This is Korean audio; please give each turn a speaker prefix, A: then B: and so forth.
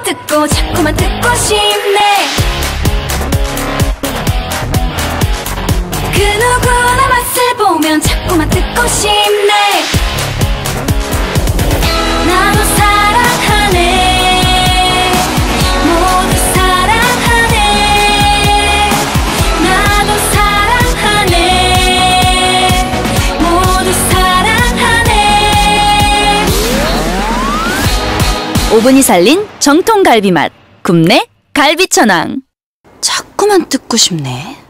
A: 듣고 자꾸만 듣고 싶네. 그 누구나 맛을 보면 자꾸만 듣고 싶네. 나도 사랑하네. 모두 사랑하네. 나도 사랑하네. 모두 사랑하네.
B: 5분이 살린 정통 갈비 맛 굽네 갈비천왕. 자꾸만 듣고 싶네.